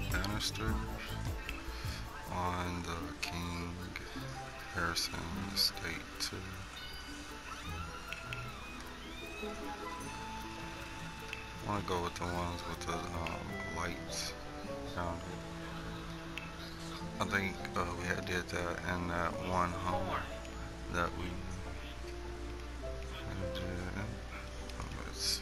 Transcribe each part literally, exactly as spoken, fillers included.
banisters on the King Harrison Estate too. I want to go with the ones with the um, lights around it. I think uh, we had did that in that one home that we did. Let's see.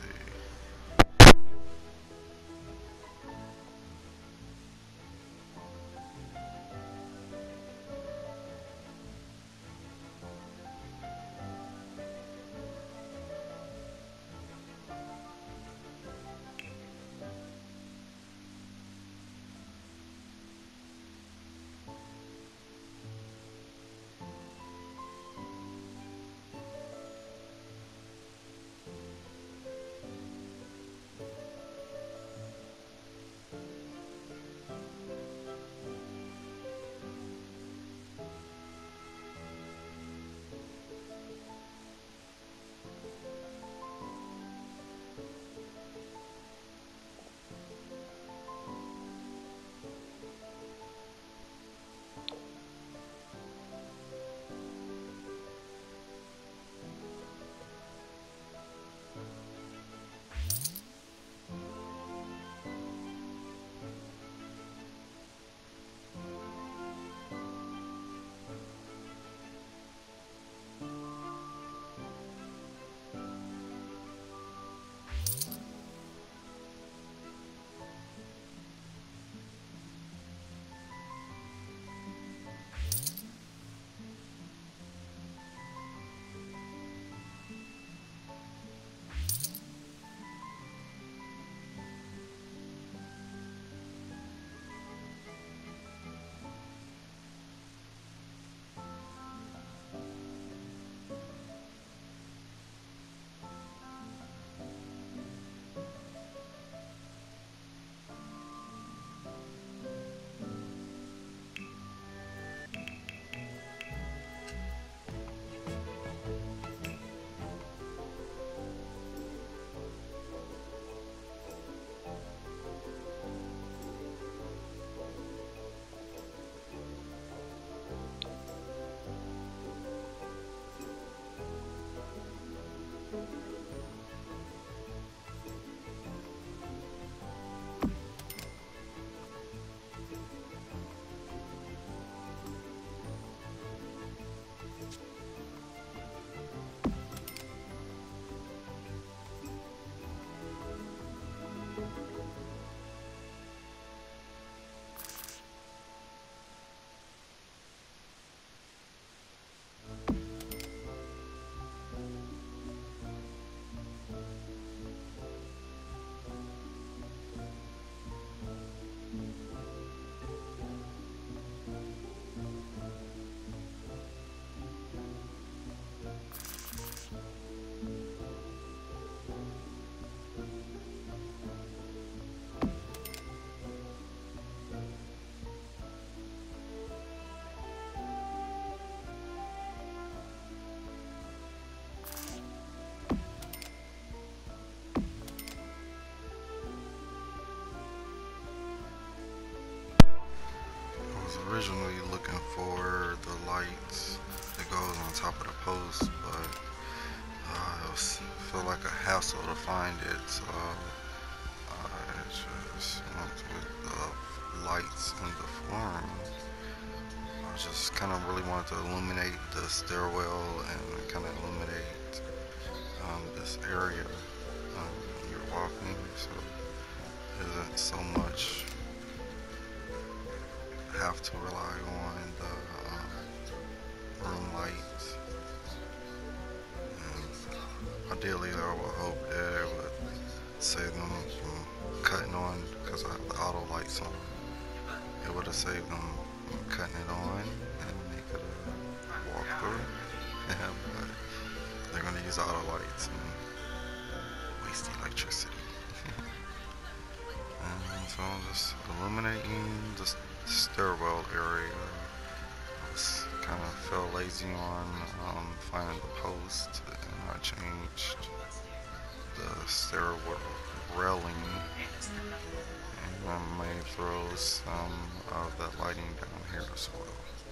I was originally looking for the lights that goes on top of the post, but uh, it was feel like a hassle to find it, so I just went with the lights in the flooring. I just kind of really wanted to illuminate the stairwell and kind of illuminate um, this area um, when you're walking, so it isn't so much have to rely on the um, room lights. And ideally, I would hope that it would save them from cutting on because I have the auto lights on. It would have saved them from cutting it on and they could have walked through. Yeah, but they're going to use auto lights and waste the electricity. And so I'm just illuminating the stairwell area. I was kind of felt lazy on um, finding the post, and I changed the stairwell railing And I may throw some of that lighting down here as well.